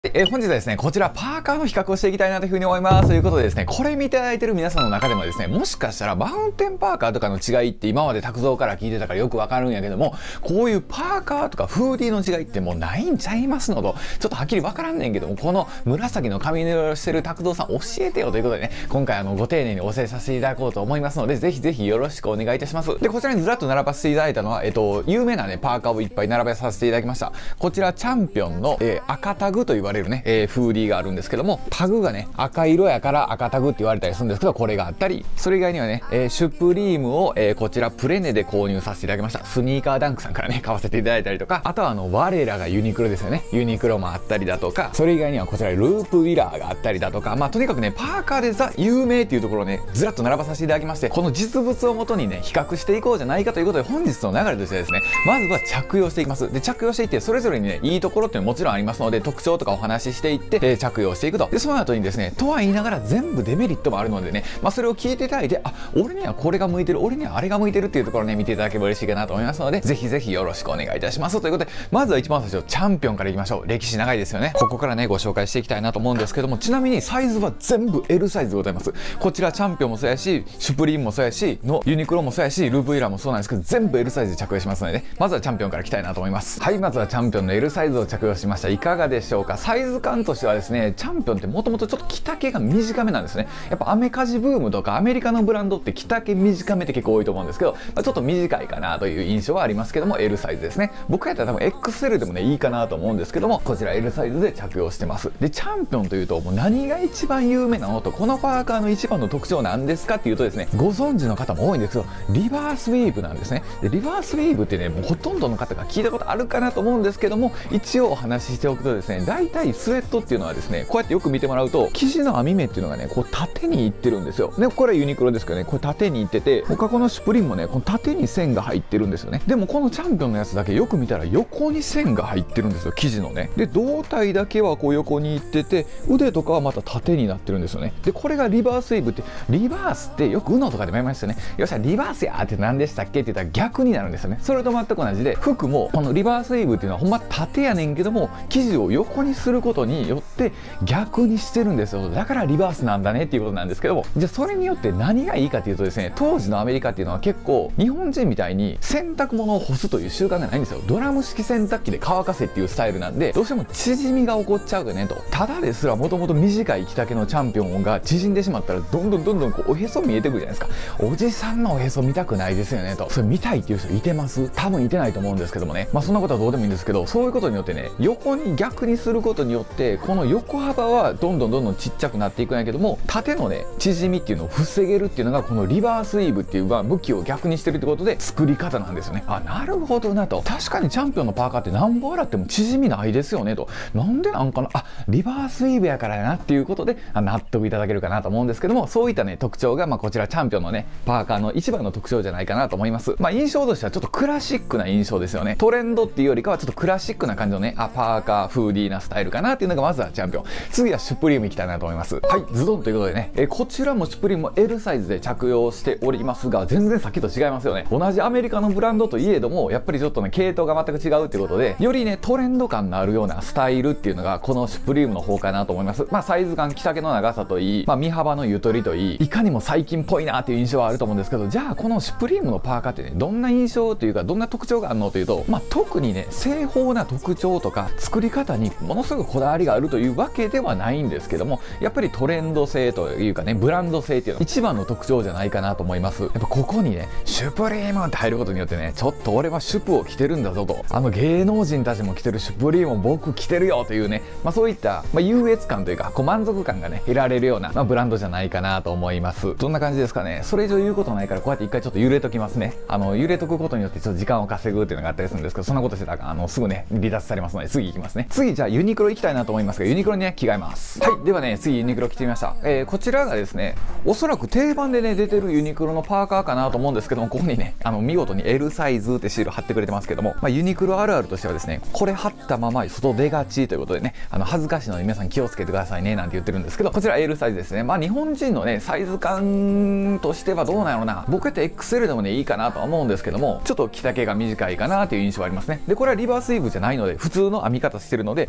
本日はですね、こちらパーカーの比較をしていきたいなというふうに思います。ということでですね、これ見ていただいてる皆さんの中でもですね、もしかしたらマウンテンパーカーとかの違いって今まで拓三から聞いてたからよくわかるんやけども、こういうパーカーとかフーディーの違いってもうないんちゃいますのと、ちょっとはっきりわからんねんけども、この紫の髪の色をしてる拓三さん教えてよということでね、今回ご丁寧にお教えさせていただこうと思いますので、ぜひぜひよろしくお願いいたします。で、こちらにずらっと並ばせていただいたのは、有名なね、パーカーをいっぱい並べさせていただきました。こちらチャンピオンの、赤タグと言われるね、フーディーがあるんですけども、タグがね赤色やから赤タグって言われたりするんですけど、これがあったり、それ以外にはね、シュプリームを、こちらプレネで購入させていただきました。スニーカーダンクさんからね買わせていただいたりとか、あとは我らがユニクロですよね、ユニクロもあったりだとか、それ以外にはこちらループウィラーがあったりだとか、まあとにかくねパーカーでザ有名っていうところをねずらっと並ばさせていただきまして、この実物をもとにね比較していこうじゃないかということで、本日の流れとしてですね、まずは着用していきます。で、着用していってそれぞれにねいいところっていうのももちろんありますので、特徴とかお話ししていって、着用していくと。で、その後にですね、とは言いながら全部デメリットもあるのでね、まあそれを聞いていただいて、あ、俺にはこれが向いてる、俺にはあれが向いてるっていうところをね見ていただければ嬉しいかなと思いますので、ぜひぜひよろしくお願いいたしますということで、まずは一番最初チャンピオンからいきましょう。歴史長いですよね。ここからねご紹介していきたいなと思うんですけども、ちなみにサイズは全部 L サイズでございます。こちらチャンピオンもそうやし、シュプリームもそうやし、のユニクロもそうやし、ループイラーもそうなんですけど、全部 L サイズで着用しますのでね、まずはチャンピオンからいきたいなと思います。はい、まずはチャンピオンの L サイズを着用しました。いかがでしょうか。サイズ感としてはですね、チャンピオンってもともとちょっと着丈が短めなんですね。やっぱアメカジブームとかアメリカのブランドって着丈短めって結構多いと思うんですけど、ちょっと短いかなという印象はありますけども、 L サイズですね。僕やったら多分 XL でもねいいかなと思うんですけども、こちら L サイズで着用してます。で、チャンピオンというともう何が一番有名なのと、このパーカーの一番の特徴なんですかっていうとですね、ご存知の方も多いんですけど、リバースウィーブなんですね。で、リバースウィーブってね、もうほとんどの方が聞いたことあるかなと思うんですけども、一応お話ししておくとですね、大体スウェットっていうのはですね、こうやってよく見てもらうと生地の編み目っていうのがねこう縦にいってるんですよ。で、これユニクロですけどね、これ縦にいってて、他このシュプリームもねこの縦に線が入ってるんですよね。でもこのチャンピオンのやつだけよく見たら横に線が入ってるんですよ、生地のね。で、胴体だけはこう横にいってて、腕とかはまた縦になってるんですよね。で、これがリバースウィーブって、リバースってよく UNO とかでもやりましたよね。よっしゃリバースやーって何でしたっけって言ったら逆になるんですよね。それと全く同じで、服もこのリバースウィーブっていうのはほんま縦やねんけども、生地を横にすることによって逆にしてるんですよ。だからリバースなんだねっていうことなんですけども、じゃあそれによって何がいいかっていうとですね、当時のアメリカっていうのは結構日本人みたいに洗濯物を干すという習慣がないんですよ。ドラム式洗濯機で乾かせっていうスタイルなんで、どうしても縮みが起こっちゃうよねと。ただですらもともと短い着丈のチャンピオンが縮んでしまったらどんどんこうおへそ見えてくるじゃないですか。おじさんのおへそ見たくないですよねと。それ見たいっていう人いてます？多分いてないと思うんですけどもね、まあそんなことはどうでもいいんですけど、そういうことによってね、横に逆にすることによってこの横幅はどんどんちっちゃくなっていくんやけども、縦のね縮みっていうのを防げるっていうのがこのリバースウィーブっていう向きを逆にしてるってことで作り方なんですよね。あ、なるほどなと。確かにチャンピオンのパーカーってなんぼ洗っても縮みないですよねと。なんでなんかな、あ、リバースウィーブやからやなっていうことで納得いただけるかなと思うんですけども、そういったね特徴がこちらチャンピオンのねパーカーの一番の特徴じゃないかなと思います。印象としてはちょっとクラシックな印象ですよね。トレンドっていうよりかはちょっとクラシックな感じのね、パーカーフーディーなスタイルかなっていうのがまずはチャンピオン。次はシュプリームいきたいなと思います。はい、ズドンということでね、こちらもシュプリームも L サイズで着用しておりますが、全然さっきと違いますよね。同じアメリカのブランドといえども、やっぱりちょっとね系統が全く違うっていうことで、よりねトレンド感のあるようなスタイルっていうのがこのシュプリームの方かなと思います。サイズ感、着丈の長さといい、身幅のゆとりといい、いかにも最近っぽいなっていう印象はあると思うんですけど、じゃあこのシュプリームのパーカーってねどんな印象というかどんな特徴があるのというと、特にね製法な特徴とか作り方にものすごくこだわりがあるというわけではないんですけども、やっぱりトレンド性というかねブランド性っていうのが一番の特徴じゃないかなと思います。やっぱここにねシュプリームって入ることによってね、ちょっと俺はシュプを着てるんだぞと、芸能人たちも着てるシュプリームを僕着てるよというね、そういった、優越感というか満足感がね得られるような、ブランドじゃないかなと思います。どんな感じですかね。それ以上言うことないからこうやって一回ちょっと揺れときますね。揺れとくことによってちょっと時間を稼ぐっていうのがあったりするんですけど、そんなことしてたらすぐね離脱されますので、次行きますね。次じゃあユニクロ行きたいなと思いますが、ユニクロにね着替えます。はい、ではね次ユニクロ着てみました。こちらがですね、おそらく定番でね出てるユニクロのパーカーかなと思うんですけども、ここにね見事に L サイズってシール貼ってくれてますけども、ユニクロあるあるとしてはですね、これ貼ったまま外出がちということでね、恥ずかしいので皆さん気をつけてくださいねなんて言ってるんですけど、こちら L サイズですね。日本人のねサイズ感としてはどうなのな、僕やって XL でもねいいかなとは思うんですけども、ちょっと着丈が短いかなっていう印象はありますね。で、これはリバースウィーブじゃないので普通の編み方してるので、こう洗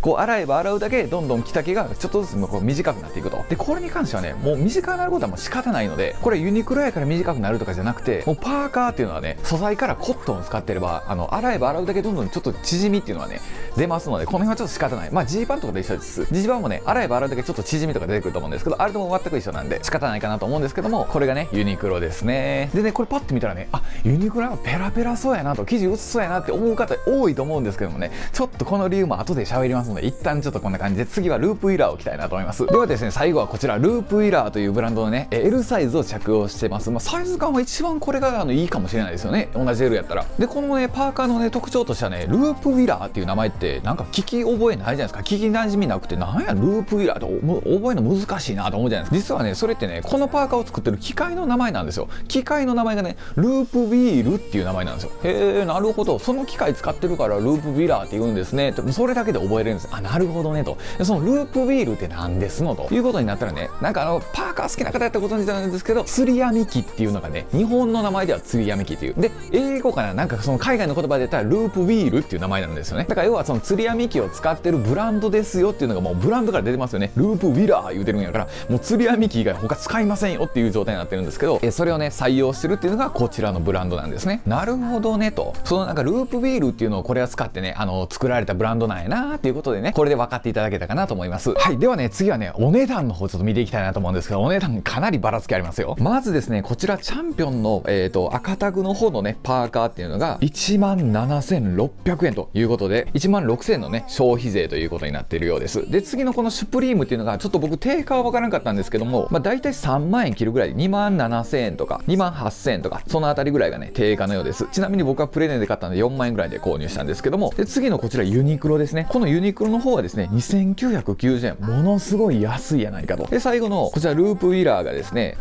えば洗うだけどんどん着丈がちょっとずつこう短くなっていくと。でこれに関してはね、もう短くなることはもう仕方ないので、これユニクロやから短くなるとかじゃなくて、もうパーカーっていうのはね、素材からコットンを使ってれば洗えば洗うだけどんどんちょっと縮みっていうのはね出ますので、この辺はちょっと仕方ない。まあジーパンとかと一緒です。ジーパンもね、洗えば洗うだけちょっと縮みとか出てくると思うんですけど、あれとも全く一緒なんで仕方ないかなと思うんですけども、これがねユニクロですね。でね、これパッて見たらね、あ、ユニクロはペラペラそうやなと、生地薄そうやなって思う方多いと思うんですけどもね、ちょっとこの理由も後で喋りますので、一旦ちょっとこんな感じで、次はループウィラーを着たいなと思います。ではですね、最後はこちらループウィラーというブランドのね L サイズを着用してます。まあ、サイズ感は一番これがいいかもしれないですよね、同じ L やったら。でこのねパーカーのね特徴としてはね、ループウィラーっていう名前ってなんか聞き覚えないじゃないですか。聞き馴染みなくて、なんやループウィラーって覚えるの難しいなと思うじゃないですか。実はねそれってね、このパーカーを作ってる機械の名前なんですよ。機械の名前がねループウィールっていう名前なんですよ。へえ、なるほど、その機械使ってるからループウィラーって言うんですねって、それだけで覚えれるんです。あ、なるほどねと。でそのループウィールって何ですのということになったらね、なんかパーカー好きな方やったことなんですけど、釣り網機っていうのがね、日本の名前では釣り網機っていう。で英語かな、なんかその海外の言葉で言ったらループウィールっていう名前なんですよね。だから要はその釣り網機を使ってるブランドですよっていうのがもうブランドから出てますよね。ループウィラー言うてるんやから、もう釣り網機以外他使いませんよっていう状態になってるんですけど、それをね採用してるっていうのがこちらのブランドなんですね。なるほどねと。そのなんかループウィールっていうのをこれは使ってね作られたブランドなんやなっていうことでね、これで分かっていただけたかなと思います。はい、ではね次はねお値段の方ちょっと見ていきたいなと思うんですけど、お値段かなりばらつきありますよ。まずですね、こちらチャンピオンの赤タグの方のねパーカーっていうのが17,600円ということで、16,000円のね消費税ということになっているようです。で次のこのシュプリームっていうのがちょっと僕定価は分からなかったんですけども、まあ大体3万円切るぐらいで27,000円とか28,000円とかそのあたりぐらいがね定価のようです。ちなみに僕はプレネで買ったんで4万円ぐらいで購入したんですけども、で次のこちらユニクロですね。このユニクロの方はですね2,990円、ものすごい安いやないかと。で最後のこちらループウィラーがですね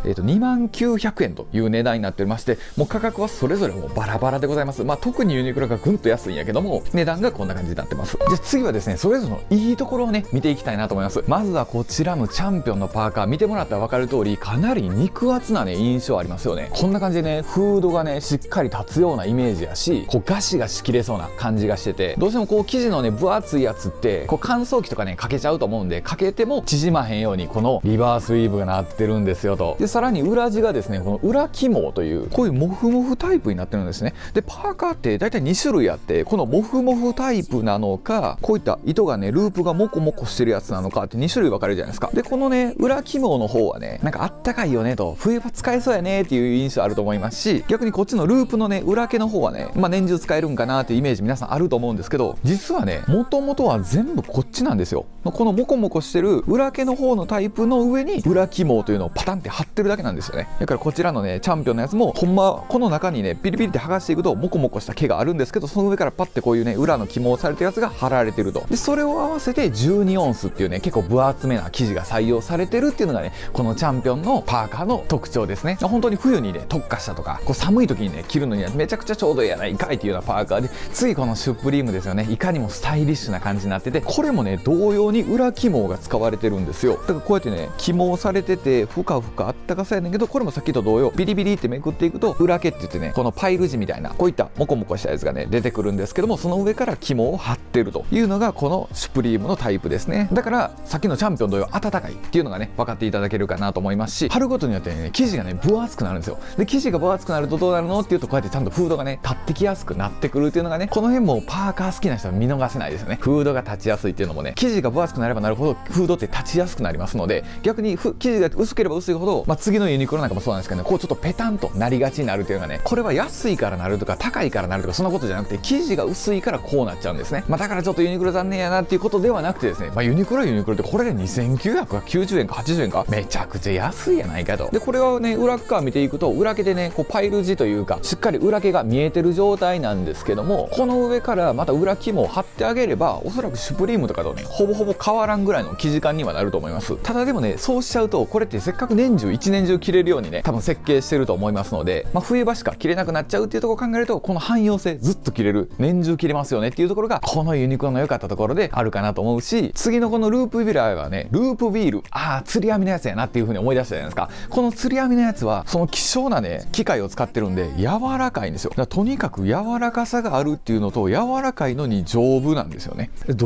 29,000円という値段になっておりまして、もう価格はそれぞれもうバラバラでございます。まあ特にユニクロがぐんと安いんやけども、値段がこんな感じになってます。じゃあ次はですね、それぞれのいいところをね見ていきたいなと思います。まずはこちらのチャンピオンのパーカー見てもらったら分かる通り、かなり肉厚なね印象ありますよね。こんな感じでねフードがねしっかり立つようなイメージやし、こうガシガシ切れそうな感じがしてて、どうしてもこう生地のね分厚いやつってこう乾燥機とかねかけちゃうと思うんで、かけても縮まへんようにこのリバースウィーブがなってるんですよと。でさらに裏地がですね、この裏起毛というこういうモフモフタイプになってるんですね。でパーカーって大体2種類あって、このモフモフタイプなのか、こういった糸がねループがモコモコしてるやつなのかって2種類分かれるじゃないですか。でこのね裏起毛の方はね、なんかあったかいよねと、冬場使えそうやねっていう印象あると思いますし、逆にこっちのループのね裏毛の方はね、まあ年中使えるんかなっていうイメージ皆さんあると思うんですけど、実はねもともとは全部こっちなんですよ。このモコモコしてる裏毛の方のタイプの上に裏起毛というのをパタンって貼ってるだけなんですよね。だからこちらのねチャンピオンのやつもほんまこの中にねピリピリって剥がしていくとモコモコした毛があるんですけど、その上からパッてこういうね裏の起毛されてるやつが貼られてると。でそれを合わせて12オンスっていうね結構分厚めな生地が採用されてるっていうのがね、このチャンピオンのパーカーの特徴ですね。本当に冬にね特化したとか、こう寒い時にね着るのにはめちゃくちゃちょうどいいやないかいっていうようなパーカーで、次このシュプリームですよね。いかにもスタイリッシュな感じになってて、これもね同様に裏起毛が使われてるんですよ。だからこうやってね起毛されててふかふかあったかさやねんけど、これもさっきと同様ビリビリってめくっていくと裏毛って言ってね、このパイル地みたいなこういったモコモコしたやつがね出てくるんですけども、その上から起毛を貼ってるというのがこのシュプリームのタイプですね。だからさっきのチャンピオン同様暖かいっていうのがね分かっていただけるかなと思いますし、貼ることによってね生地がね分厚くなるんですよ。で生地が分厚くなるとどうなるのっていうと、こうやってちゃんとフードがね立ってきやすくなってくるっていうのがね、この辺もパーカー好きな人は見逃せないですよね。フードが立ちやすいっていうのもね、生地が分厚くなればなるほどフードって立ちやすくなりますので、逆に生地が薄ければ薄いほど、次のユニクロなんかもそうなんですけどね、こうちょっとペタンとなりがちになるっていうのがね、これは安いからなるとか高いからなるとかそんなことじゃなくて、生地が薄いからこうなっちゃうんですね。だからちょっとユニクロ残念やなっていうことではなくてですね、ユニクロはユニクロってこれで2990円か80円かめちゃくちゃ安いやないかと。でこれはね裏側見ていくと、裏毛でねこうパイル地というかしっかり裏毛が見えてる状態なんですけども、この上からまた裏起毛を貼ってあげれば、おそらくシュプリームとかとねほぼほぼ変わらんぐらいの生地感にはなると思います。ただでもねそうしちゃうと、これってせっかく年中一年中着れるようにね多分設計してると思いますので、冬場しか着れなくなっちゃうっていうところを考えると、この汎用性ずっと着れる、年中着れますよねっていうところがこのユニクロの良かったところであるかなと思うし、次のこのループウィラーはね、ループウィール、釣り網のやつやなっていう風に思い出したじゃないですか。この釣り網のやつはその希少なね機械を使ってるんで柔らかいんですよ。だからとにかく柔らかさがあるっていうのと、柔らかいのに丈夫なんですよね。どれぐらい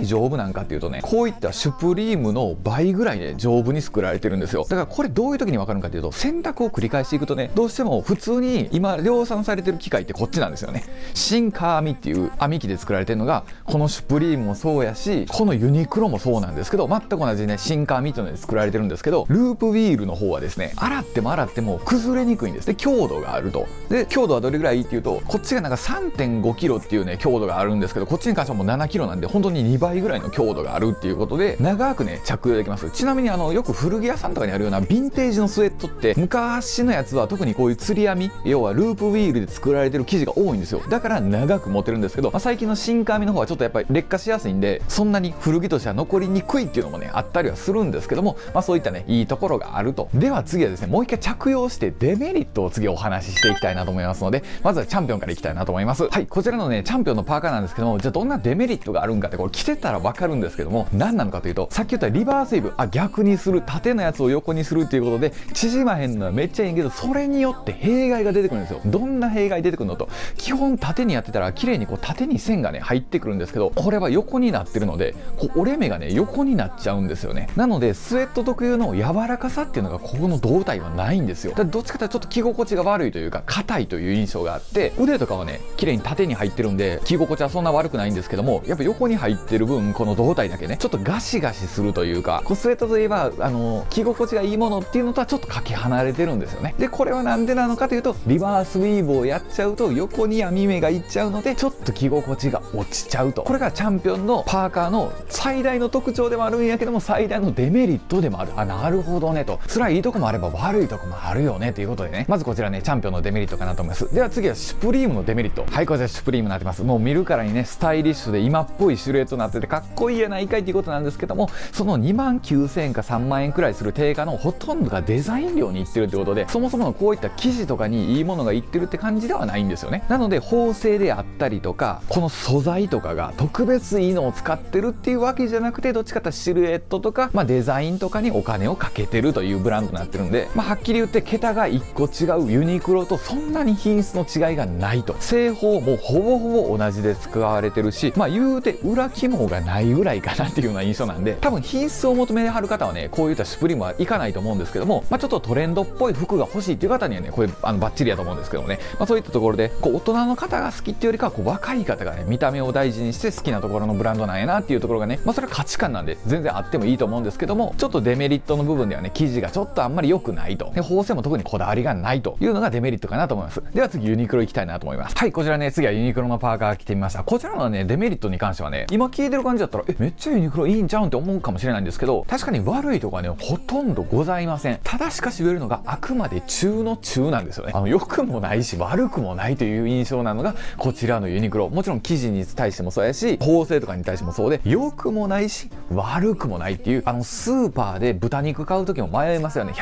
い丈夫なんかっていうとね、こういったシュプリームの倍ぐらいね、丈夫に作られてるんですよ。だからこれどういう時に分かるのかっていうと、洗濯を繰り返していくとね、どうしても普通に今量産されてる機械ってこっちなんですよね。新カーミっていう編み機で作られてるのが、このシュプリームもそうやし、このユニクロもそうなんですけど、全く同じね、新カーミっていうので作られてるんですけど、ループウィールの方はですね、洗っても洗っても崩れにくいんです。で、強度があると。で、強度はどれぐらいっていうと、こっちがなんか 3.5 キロっていうね、強度があるんですけど、こっちに関してはもう7キロなんで、本当に2倍ぐらいの強度があるっていうことで、長くね、着用できます。ちなみによく古着屋さんとかにあるようなヴィンテージのスウェットって、昔のやつは特にこういう釣り編み、要はループウィールで作られてる生地が多いんですよ。だから長く持てるんですけど、最近の新カーミの方はちょっとやっぱり劣化しやすいんで、そんなに古着としては残りにくいっていうのもね、あったりはするんですけども、そういったね、いいところがあると。では次はですね、もう一回着用してデメリットを次お話ししていきたいなと思いますので、まずはチャンピオンからいきたいなと思います。はい、こちらのね、チャンピオンのパーカーなんですけども、じゃあどんなデメリットがあるんかって、これ着てたらわかるんですけども、何なのかというと、さっき言ったリバースウェーブ、逆にする、縦のやつを横にするっていうことで、縮まへんのはめっちゃいいけど、それによって弊害が出てくるんですよ。どんな弊害出てくるのと、基本縦にやってたら綺麗にこう縦に線がね、入ってくるんですけど、これは横になってるので、こう折れ目がね、横になっちゃうんですよね。なので、スウェット特有の柔らかさっていうのがここの胴体はないんですよ。だからどっちかというとちょっと着心地が悪いというか、硬いという印象があって、腕とかはね、綺麗に縦に入ってるんで、着心地はそんな悪くないんですけども、やっぱ横に入ってる分、この胴体だけね、ちょっとガシガシするというか、スウェットといえば、着心地がいいものっていうのとはちょっとかけ離れてるんですよね。で、これはなんでなのかというと、リバースウィーブをやっちゃうと、横に網目がいっちゃうので、ちょっと着心地が落ちちゃうと。これがチャンピオンのパーカーの最大の特徴でもあるんやけども、最大のデメリットでもある。なるほどねと。それはいいとこもあれば悪いとこもあるよねということでね。まずこちらね、チャンピオンのデメリットかなと思います。では次はシュプリームのデメリット。はい、こちらシュプリームになってます。もう見るからにね、スタイリッシュで今っぽいシルエットになっててかっこいいやないかいっていうことなんですけども、その29,000円か3万円くらいする定価のほとんどがデザイン料にいってるってことで、そもそものこういった生地とかにいいものがいってるって感じではないんですよね。なので縫製であったりとか、この素材とかが特別いいのを使ってるっていうわけじゃなくて、どっちかというとシルエットとか、デザインとかにお金をかけてるというブランドになってるんで、はっきり言って桁が1個違うユニクロとそんなに品質の違いがないと。製法もほぼほぼ同じで使われてるし、言うて裏肝がないぐらいかなっていうような印象なんで、多分品質を求めてはる方はね、こういったシュプリームはいかないと思うんですけども、ちょっとトレンドっぽい服が欲しいっていう方にはね、これバッチリやと思うんですけどもね、そういったところで大人の方が好きっていうよりかは若い方がね、見た目を大事にして好きなところのブランドなんやなっていうところがね、それは価値観なんで全然あってもいいと思うんですけども、ちょっとデメリットの部分ではね、生地がちょっとあんまり良くないと。で、縫製も特にこだわりがないというのがデメリットかなと思います。では次ユニクロ行きたいなと思います。はい、こちらね、次はユニクロのパーカー着てみました。こちらのね、デメリットに関してはね、今聞いてる感じだったら、めっちゃユニクロいいんちゃうんって思うかもしれないんですけど、確かに悪いとこはね、ほとんどございません。ただしかし言えるのが、あくまで中の中なんですよね。良くもないし悪くもないという印象なのがこちらのユニクロ。もちろん生地に対してもそうやし、縫製とかに対してもそうで、良くもないし悪くもないっていう、スーパーで豚肉買う時も迷いますよね。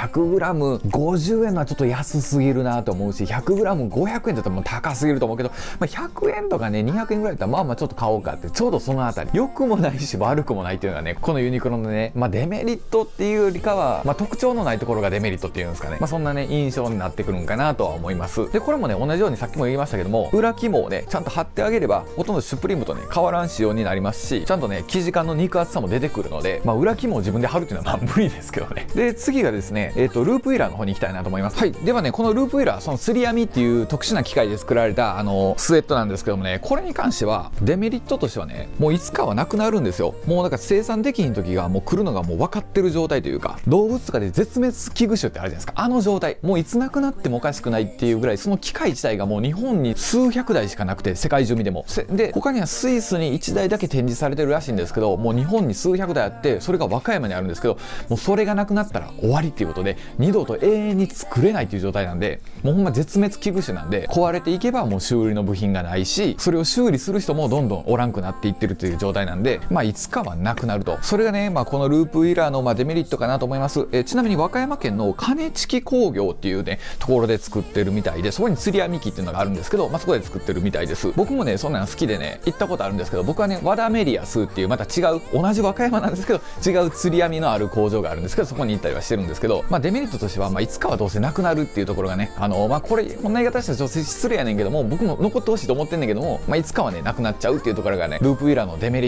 100g50 円のはちょっと安すぎるなと思うし、 100g500 円だったらもう高すぎると思うけど、100円とかね200円ぐらいだったらちょっと買おうかって、ちょうどそのあたり良くもないし悪くもないっていうのがね、このユニクロのね、デメリットっていうよりかは、特徴のないところがデメリットっていうんですかね、そんなね印象になってくるんかなとは思います。でこれもね、同じようにさっきも言いましたけども、裏肝をねちゃんと貼ってあげれば、ほとんどシュプリームとね変わらん仕様になりますし、ちゃんとね生地感の肉厚さも出てくるので、裏肝を自分で貼るっていうのは無理ですけどね。で次がですね、ループウィーラーの方に行きたいなと思います。はい、ではね、このループウィーラー、そのすり編みっていう特殊な機械で作られたスウェットなんですけどもね、これに関してはデメリットとしてはね、もういつかはなくなるんですよ。もうだから生産できひん時がもう来るのがもう分かってる状態というか、動物とかで絶滅危惧種ってあるじゃないですか、状態、もういつなくなってもおかしくないっていうぐらい、その機械自体がもう日本に数百台しかなくて、世界中見てもで、他にはスイスに1台だけ展示されてるらしいんですけど、もう日本に数百台あって、それが和歌山にあるんですけど、もうそれがなくなったら終わりっていうことで、二度と永遠に作れないっていう状態なんで、もうほんま絶滅危惧種なんで、壊れていけばもう修理の部品がないし、それを修理する人もどんどんおらんくなっていってるという状態なんで、いつかはなくなると。それがね、このループウィーラーのデメリットかなと思います。ちなみに和歌山県の金敷工業っていうねところで作ってるみたいで、そこに釣り編み機っていうのがあるんですけど、そこで作ってるみたいです。僕もねそんなの好きでね行ったことあるんですけど、僕はね和田メリアスっていうまた違う、同じ和歌山なんですけど違う釣り編みのある工場があるんですけど、そこに行ったりはしてるんですけど、デメリットとしては、いつかはどうせなくなるっていうところがね、これこんな言い方したらちょっと失礼やねんけども、僕も残ってほしいと思ってんねんけども、いつかはねなくなっちゃうっていうところがね、ループウィーラーのデメリ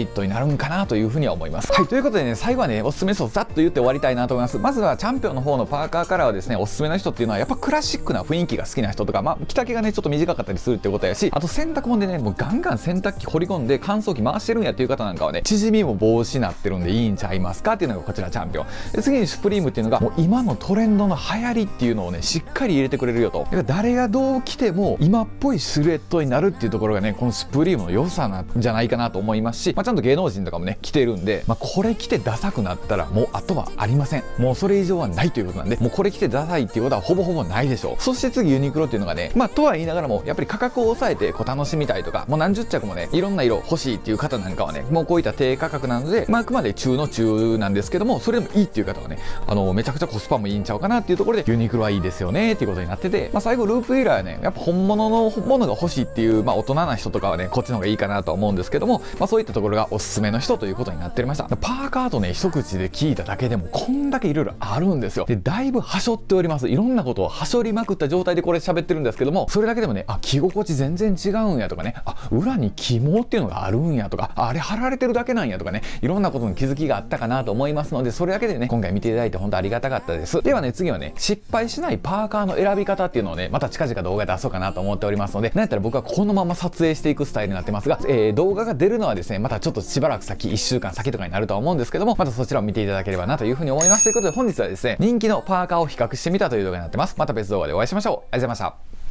リットになるんかなというふうには思います。はい、ということでね、最後はね、おすすめをざっと言って終わりたいなと思います。まずはチャンピオンの方のパーカーカラーはですね、おすすめの人っていうのはやっぱクラシックな雰囲気が好きな人とか、着丈がねちょっと短かったりするってことやし、あと洗濯物でね、もうガンガン洗濯機掘り込んで乾燥機回してるんやっていう方なんかはね、縮みも防止になってるんでいいんちゃいますかっていうのがこちらチャンピオンで、次にシュプリームっていうのがもう今のトレンドの流行りっていうのをねしっかり入れてくれるよと。だから誰がどう着ても今っぽいシルエットになるっていうところがね、このシュプリームの良さなんじゃないかなと思いますし、ちゃんと芸能人とかもね着てるんで、これ着てダサくなったらもうあとはありません。もうそれ以上はないということなんで、もうこれ着てダサいっていうことはほぼほぼないでしょう。そして次ユニクロっていうのがね、とは言いながらもやっぱり価格を抑えてこう楽しみたいとか、もう何十着もねいろんな色欲しいっていう方なんかはね、もうこういった低価格なので、あくまで中の中なんですけども、それでもいいっていう方はね、めちゃくちゃコスパもいいんちゃうかなっていうところでユニクロはいいですよねっていうことになってて、最後ループイーラーはね、やっぱ本物のものが欲しいっていう、大人な人とかはねこっちの方がいいかなとは思うんですけども、そういったところがおすすめの人ということになっておりました。パーカーとね一口で聞いただけでもこんだけいろいろあるんですよ。でだいぶはしょっております。いろんなことをはしょりまくった状態でこれ喋ってるんですけども、それだけでもね、着心地全然違うんやとかね、裏に起毛っていうのがあるんやとか、あれ貼られてるだけなんやとかね、いろんなことに気づきがあったかなと思いますので、それだけでね今回見ていただいて本当ありがたかったです。ではね、次はね失敗しないパーカーの選び方っていうのをねまた近々動画で出そうかなと思っておりますので、なんやったら僕はこのまま撮影していくスタイルになってますが、動画が出るのはですねまたちょっとしばらく先、1週間先とかになるとは思うんですけども、またそちらを見ていただければなというふうに思います。ということで本日はですね、人気のパーカーを比較してみたという動画になってます。また別動画でお会いしましょう。ありがとうございました。